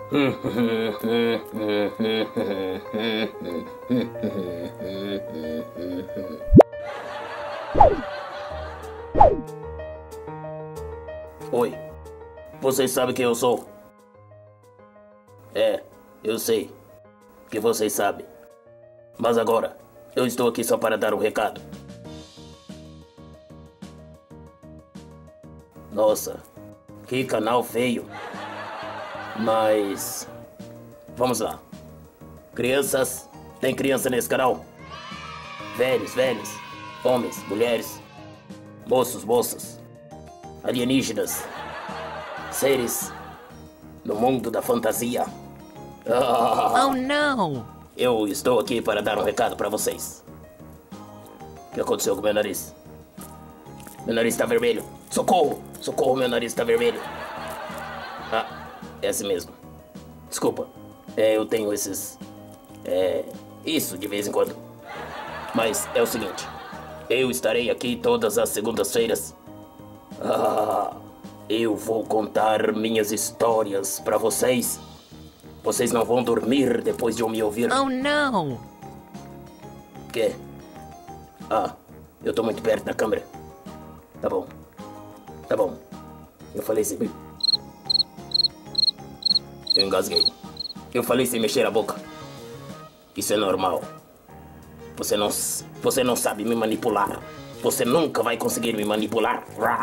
Oi, vocês sabem quem eu sou? É, eu sei que vocês sabem. Mas agora, eu estou aqui só para dar um recado. Nossa, que canal feio. Mas... vamos lá. Crianças, tem criança nesse canal? Velhos, homens, mulheres, moços, moças, alienígenas, seres no mundo da fantasia. Oh, não! Eu estou aqui para dar um recado para vocês. O que aconteceu com meu nariz? Meu nariz está vermelho. Socorro! Socorro, meu nariz está vermelho. Ah, é assim mesmo. Desculpa. Eu tenho esses... isso de vez em quando. Mas é o seguinte. Eu estarei aqui todas as segundas-feiras. Eu vou contar minhas histórias para vocês. Vocês não vão dormir depois de eu me ouvir. Oh, não! Quê? Eu tô muito perto da câmera. Tá bom. Tá bom. Eu falei sem... Eu engasguei. Eu falei sem mexer a boca. Isso é normal. Você não sabe me manipular. Você nunca vai conseguir me manipular.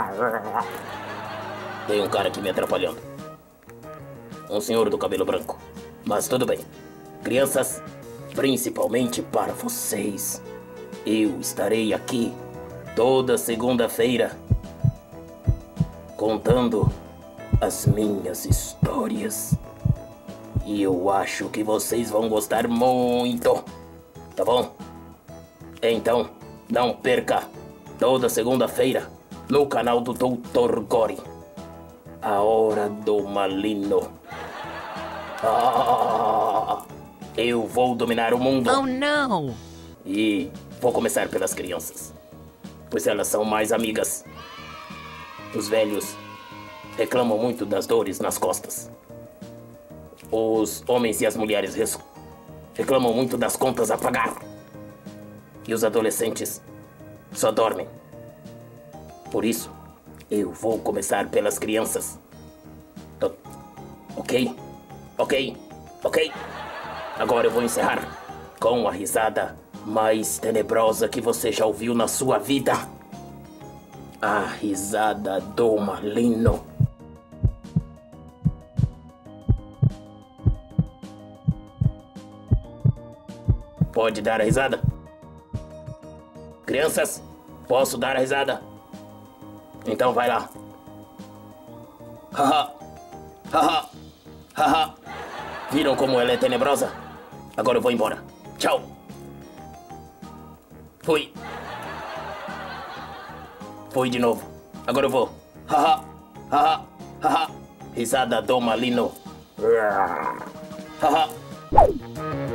Tem um cara aqui me atrapalhando. Um senhor do cabelo branco. Mas tudo bem. Crianças, principalmente para vocês, eu estarei aqui toda segunda-feira contando as minhas histórias. E eu acho que vocês vão gostar muito. Tá bom? Então, não perca toda segunda-feira no canal do Dr. Gore. A Hora do Malino. Eu vou dominar o mundo. Oh, não! E vou começar pelas crianças, pois elas são mais amigas. Os velhos reclamam muito das dores nas costas. Os homens e as mulheres reclamam muito das contas a pagar. E os adolescentes só dormem. Por isso, eu vou começar pelas crianças. Ok? Agora eu vou encerrar com a risada mais tenebrosa que você já ouviu na sua vida. A risada do Malino. Pode dar a risada? Crianças, posso dar a risada? Então vai lá. Haha. Haha. Haha. Viram como ela é tenebrosa? Agora eu vou embora. Tchau. Fui. Fui de novo. Agora eu vou. Haha. Haha. Haha. Risada do Malino. Haha.